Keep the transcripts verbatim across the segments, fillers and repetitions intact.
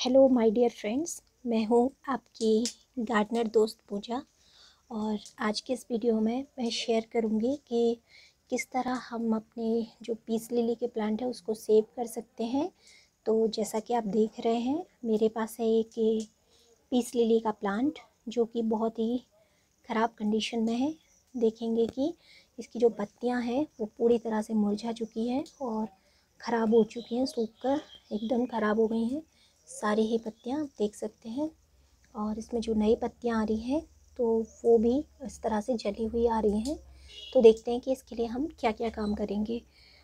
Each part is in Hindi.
हेलो माय डियर फ्रेंड्स, मैं हूँ आपकी गार्डनर दोस्त पूजा। और आज के इस वीडियो में मैं शेयर करूँगी कि किस तरह हम अपने जो पीस लिली के प्लांट है उसको सेव कर सकते हैं। तो जैसा कि आप देख रहे हैं, मेरे पास है एक पीस लिली का प्लांट जो कि बहुत ही ख़राब कंडीशन में है। देखेंगे कि इसकी जो पत्तियां हैं वो पूरी तरह से मुरझा चुकी हैं और ख़राब हो चुकी हैं, सूखकर एकदम ख़राब हो गई हैं। सारी ही पत्तियां आप देख सकते हैं और इसमें जो नई पत्तियां आ रही हैं तो वो भी इस तरह से जली हुई आ रही हैं। तो देखते हैं कि इसके लिए हम क्या क्या काम करेंगे।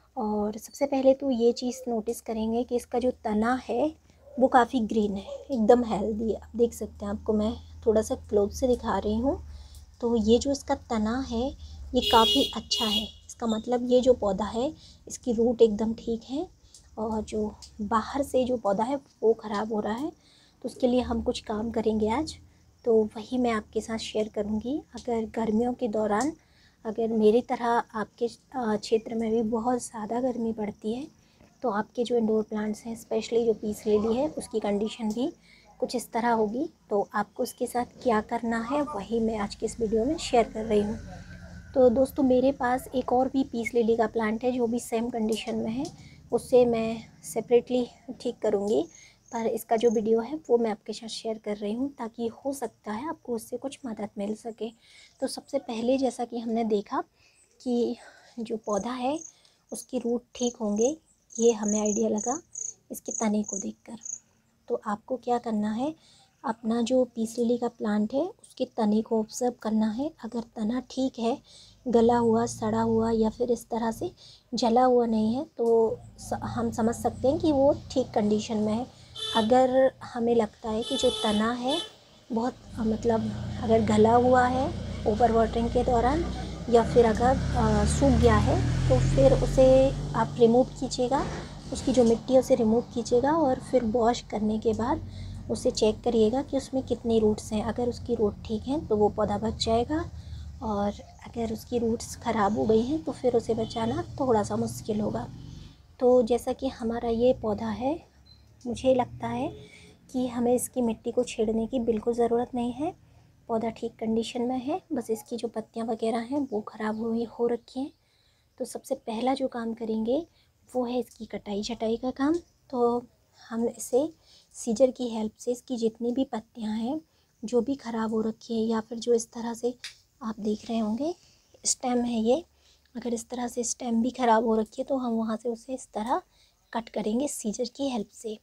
और सबसे पहले तो ये चीज़ नोटिस करेंगे कि इसका जो तना है वो काफ़ी ग्रीन है, एकदम हेल्दी है। आप देख सकते हैं, आपको मैं थोड़ा सा क्लोज से दिखा रही हूँ। तो ये जो इसका तना है ये काफ़ी अच्छा है। इसका मतलब ये जो पौधा है इसकी रूट एकदम ठीक है और जो बाहर से जो पौधा है वो ख़राब हो रहा है। तो उसके लिए हम कुछ काम करेंगे आज, तो वही मैं आपके साथ शेयर करूँगी। अगर गर्मियों के दौरान अगर मेरी तरह आपके क्षेत्र में भी बहुत ज़्यादा गर्मी पड़ती है तो आपके जो इंडोर प्लांट्स हैं, स्पेशली जो पीस लिली है, उसकी कंडीशन भी कुछ इस तरह होगी। तो आपको उसके साथ क्या करना है वही मैं आज की इस वीडियो में शेयर कर रही हूँ। तो दोस्तों, मेरे पास एक और भी पीस लिली का प्लांट है जो भी सेम कंडीशन में है। उससे मैं सेपरेटली ठीक करूँगी, पर इसका जो वीडियो है वो मैं आपके साथ शेयर कर रही हूँ ताकि हो सकता है आपको उससे कुछ मदद मिल सके। तो सबसे पहले जैसा कि हमने देखा कि जो पौधा है उसकी रूट ठीक होंगे, ये हमें आइडिया लगा इसके तने को देखकर। तो आपको क्या करना है, अपना जो पीस लिली का प्लांट है उसके तने को ऑब्ज़र्व करना है। अगर तना ठीक है, गला हुआ, सड़ा हुआ या फिर इस तरह से जला हुआ नहीं है तो हम समझ सकते हैं कि वो ठीक कंडीशन में है। अगर हमें लगता है कि जो तना है बहुत मतलब अगर गला हुआ है ओवर वाटरिंग के दौरान या फिर अगर सूख गया है तो फिर उसे आप रिमूव कीजिएगा, उसकी जो मिट्टी है उसे रिमूव कीजिएगा और फिर वॉश करने के बाद उसे चेक करिएगा कि उसमें कितनी रूट्स हैं। अगर उसकी रूट ठीक हैं तो वो पौधा बच जाएगा और अगर उसकी रूट्स ख़राब हो गई हैं तो फिर उसे बचाना थोड़ा सा मुश्किल होगा। तो जैसा कि हमारा ये पौधा है, मुझे लगता है कि हमें इसकी मिट्टी को छेड़ने की बिल्कुल ज़रूरत नहीं है। पौधा ठीक कंडीशन में है, बस इसकी जो पत्तियाँ वगैरह हैं वो ख़राब हुई हो रखी हैं। तो सबसे पहला जो काम करेंगे वो है इसकी कटाई छटाई का काम। तो हम इसे सीजर की हेल्प से इसकी जितनी भी पत्तियां हैं जो भी ख़राब हो रखी है या फिर जो इस तरह से आप देख रहे होंगे स्टेम है ये, अगर इस तरह से स्टेम भी ख़राब हो रखी है तो हम वहाँ से उसे इस तरह कट करेंगे सीजर की हेल्प से,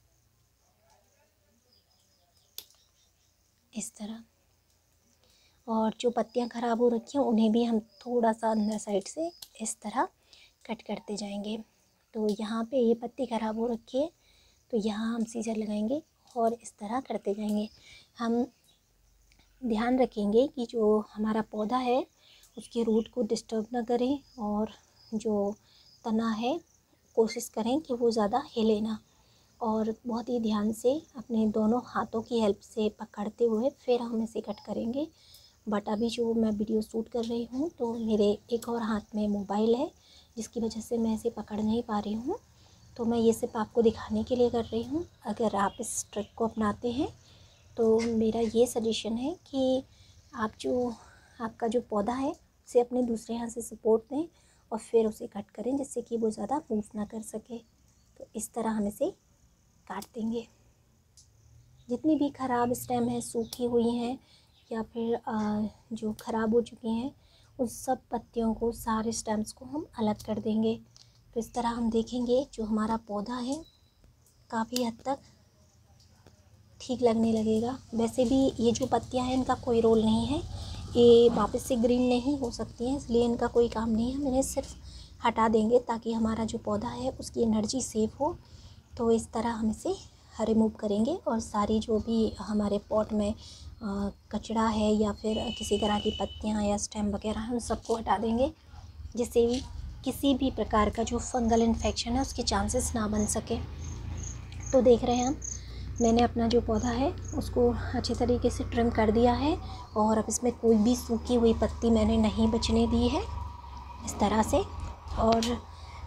इस तरह। और जो पत्तियां ख़राब हो रखी हैं उन्हें भी हम थोड़ा सा अंदर साइड से इस तरह कट करते जाएंगे। तो यहाँ पे ये पत्ती ख़राब हो रखी है तो यहाँ हम सीजर लगाएंगे और इस तरह करते जाएंगे। हम ध्यान रखेंगे कि जो हमारा पौधा है उसके रूट को डिस्टर्ब ना करें और जो तना है कोशिश करें कि वो ज़्यादा हिले ना, और बहुत ही ध्यान से अपने दोनों हाथों की हेल्प से पकड़ते हुए फिर हम इसे कट करेंगे। बट अभी जो मैं वीडियो शूट कर रही हूँ तो मेरे एक और हाथ में मोबाइल है जिसकी वजह से मैं इसे पकड़ नहीं पा रही हूँ। तो मैं ये सिर्फ आपको दिखाने के लिए कर रही हूँ। अगर आप इस ट्रिक को अपनाते हैं तो मेरा ये सजेशन है कि आप जो आपका जो पौधा है उसे अपने दूसरे हाथ से सपोर्ट दें और फिर उसे कट करें जिससे कि वो ज़्यादा मूव ना कर सके। तो इस तरह हम इसे काट देंगे। जितनी भी ख़राब स्टेम है, सूखी हुई हैं या फिर जो ख़राब हो चुकी हैं, उन सब पत्तियों को, सारे स्टेम्स को हम अलग कर देंगे। तो इस तरह हम देखेंगे जो हमारा पौधा है काफ़ी हद तक ठीक लगने लगेगा। वैसे भी ये जो पत्तियां हैं इनका कोई रोल नहीं है, ये वापस से ग्रीन नहीं हो सकती हैं, इसलिए इनका कोई काम नहीं है। हम इन्हें सिर्फ हटा देंगे ताकि हमारा जो पौधा है उसकी एनर्जी सेव हो। तो इस तरह हम इसे रिमूव करेंगे और सारी जो भी हमारे पॉट में आ, कचरा है या फिर किसी तरह की पत्तियां या स्टेम वगैरह हैं उन सबको हटा देंगे, जिससे भी किसी भी प्रकार का जो फंगल इन्फेक्शन है उसके चांसेस ना बन सके। तो देख रहे हैं हम, मैंने अपना जो पौधा है उसको अच्छे तरीके से ट्रिम कर दिया है और अब इसमें कोई भी सूखी हुई पत्ती मैंने नहीं बचने दी है, इस तरह से। और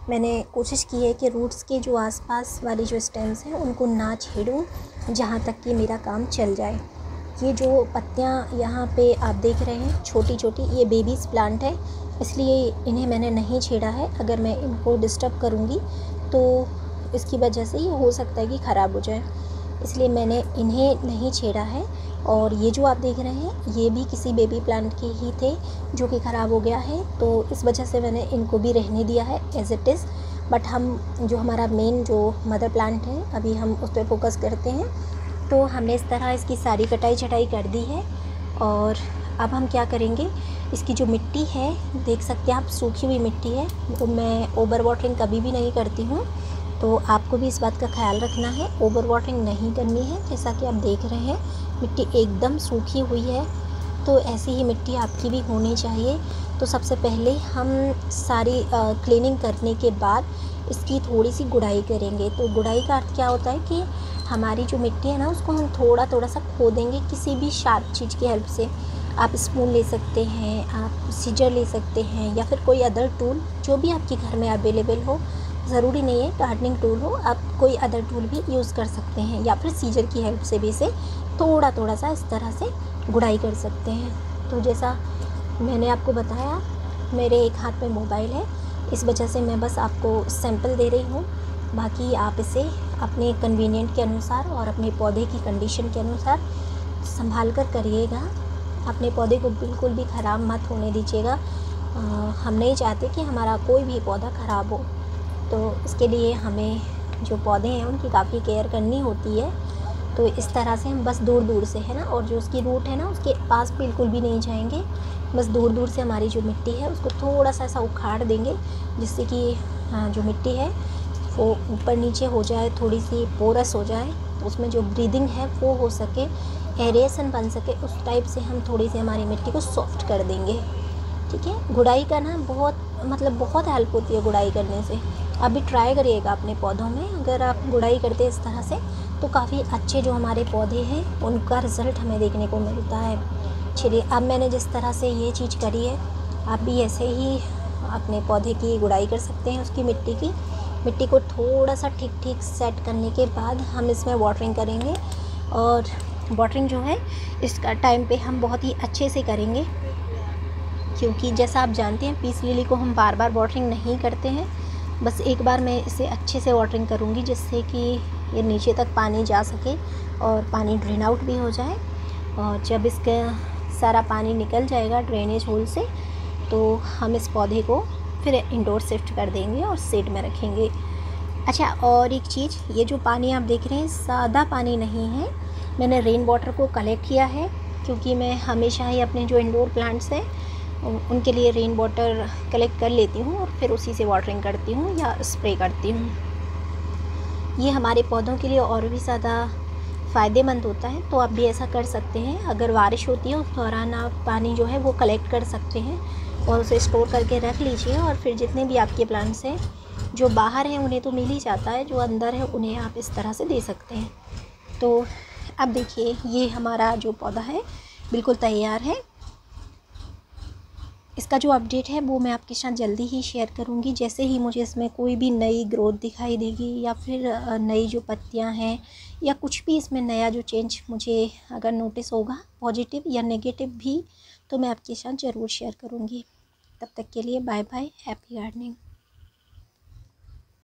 मैंने कोशिश की है कि रूट्स के जो आसपास वाली जो स्टेम्स हैं उनको ना छेड़ूं, जहाँ तक कि मेरा काम चल जाए। ये जो पत्तियाँ यहाँ पे आप देख रहे हैं छोटी छोटी, ये बेबीज़ प्लांट है, इसलिए इन्हें मैंने नहीं छेड़ा है। अगर मैं इनको डिस्टर्ब करूँगी तो इसकी वजह से ये हो सकता है कि ख़राब हो जाए, इसलिए मैंने इन्हें नहीं छेड़ा है। और ये जो आप देख रहे हैं ये भी किसी बेबी प्लांट के ही थे जो कि ख़राब हो गया है, तो इस वजह से मैंने इनको भी रहने दिया है एज़ इट इज़। बट हम जो हमारा मेन जो मदर प्लांट है अभी हम उस पर फोकस करते हैं। तो हमने इस तरह इसकी सारी कटाई छटाई कर दी है। और अब हम क्या करेंगे, इसकी जो मिट्टी है देख सकते हैं आप, सूखी हुई मिट्टी है, तो मैं ओवर वाटरिंग कभी भी नहीं करती हूँ, तो आपको भी इस बात का ख्याल रखना है, ओवर वाटरिंग नहीं करनी है। जैसा कि आप देख रहे हैं मिट्टी एकदम सूखी हुई है, तो ऐसी ही मिट्टी आपकी भी होनी चाहिए। तो सबसे पहले हम सारी क्लीनिंग करने के बाद इसकी थोड़ी सी गुड़ाई करेंगे। तो गुड़ाई का अर्थ क्या होता है कि हमारी जो मिट्टी है ना उसको हम थोड़ा थोड़ा सा खोदेंगे किसी भी शार्प चीज़ की हेल्प से। आप स्पून ले सकते हैं, आप सीजर ले सकते हैं, या फिर कोई अदर टूल जो भी आपके घर में अवेलेबल हो। ज़रूरी नहीं है गार्डनिंग टूल हो, आप कोई अदर टूल भी यूज़ कर सकते हैं, या फिर सीजर की हेल्प से भी इसे थोड़ा थोड़ा सा इस तरह से गुड़ाई कर सकते हैं। तो जैसा मैंने आपको बताया, मेरे एक हाथ में मोबाइल है, इस वजह से मैं बस आपको सैंपल दे रही हूँ। बाकी आप इसे अपने कन्वीनियंट के अनुसार और अपने पौधे की कंडीशन के अनुसार संभाल कर करिएगा। अपने पौधे को बिल्कुल भी ख़राब मत होने दीजिएगा। हम नहीं चाहते कि हमारा कोई भी पौधा ख़राब हो, तो इसके लिए हमें जो पौधे हैं उनकी काफ़ी केयर करनी होती है। तो इस तरह से हम बस दूर दूर से है ना, और जो उसकी रूट है ना उसके पास बिल्कुल भी नहीं जाएंगे, बस दूर दूर से हमारी जो मिट्टी है उसको थोड़ा सा ऐसा उखाड़ देंगे, जिससे कि जो मिट्टी है वो ऊपर नीचे हो जाए, थोड़ी सी पोरस हो जाए, तो उसमें जो ब्रीदिंग है वो हो सके, एरेशन बन सके, उस टाइप से हम थोड़ी सी हमारी मिट्टी को सॉफ्ट कर देंगे। ठीक है, गुड़ाई करना बहुत मतलब बहुत हेल्प होती है गुड़ाई करने से। आप भी ट्राई करिएगा अपने पौधों में, अगर आप गुड़ाई करते हैं इस तरह से तो काफ़ी अच्छे जो हमारे पौधे हैं उनका रिज़ल्ट हमें देखने को मिलता है। चलिए, अब मैंने जिस तरह से ये चीज़ करी है, आप भी ऐसे ही अपने पौधे की गुड़ाई कर सकते हैं। उसकी मिट्टी की मिट्टी को थोड़ा सा ठीक ठीक सेट करने के बाद हम इसमें वाटरिंग करेंगे। और वाटरिंग जो है इसका टाइम पे हम बहुत ही अच्छे से करेंगे, क्योंकि जैसा आप जानते हैं पीस लिली को हम बार बार वाटरिंग नहीं करते हैं। बस एक बार मैं इसे अच्छे से वाटरिंग करूँगी, जिससे कि ये नीचे तक पानी जा सके और पानी ड्रेन आउट भी हो जाए। और जब इसका सारा पानी निकल जाएगा ड्रेनेज होल से, तो हम इस पौधे को फिर इंडोर शिफ्ट कर देंगे और शेड में रखेंगे। अच्छा, और एक चीज़, ये जो पानी आप देख रहे हैं सादा पानी नहीं है, मैंने रेन वाटर को कलेक्ट किया है, क्योंकि मैं हमेशा ही अपने जो इंडोर प्लांट्स हैं उनके लिए रेन वाटर कलेक्ट कर लेती हूँ और फिर उसी से वाटरिंग करती हूँ या स्प्रे करती हूँ। ये हमारे पौधों के लिए और भी ज़्यादा फ़ायदेमंद होता है, तो आप भी ऐसा कर सकते हैं। अगर बारिश होती है उस दौरान आप पानी जो है वो कलेक्ट कर सकते हैं और उसे स्टोर करके रख लीजिए। और फिर जितने भी आपके प्लांट्स हैं, जो बाहर हैं उन्हें तो मिल ही जाता है, जो अंदर है उन्हें आप इस तरह से दे सकते हैं। तो अब देखिए, ये हमारा जो पौधा है बिल्कुल तैयार है। इसका जो अपडेट है वो मैं आपके साथ जल्दी ही शेयर करूँगी। जैसे ही मुझे इसमें कोई भी नई ग्रोथ दिखाई देगी, या फिर नई जो पत्तियां हैं, या कुछ भी इसमें नया जो चेंज मुझे अगर नोटिस होगा, पॉजिटिव या नेगेटिव भी, तो मैं आपके साथ ज़रूर शेयर करूँगी। तब तक के लिए बाय बाय, हैप्पी गार्डनिंग।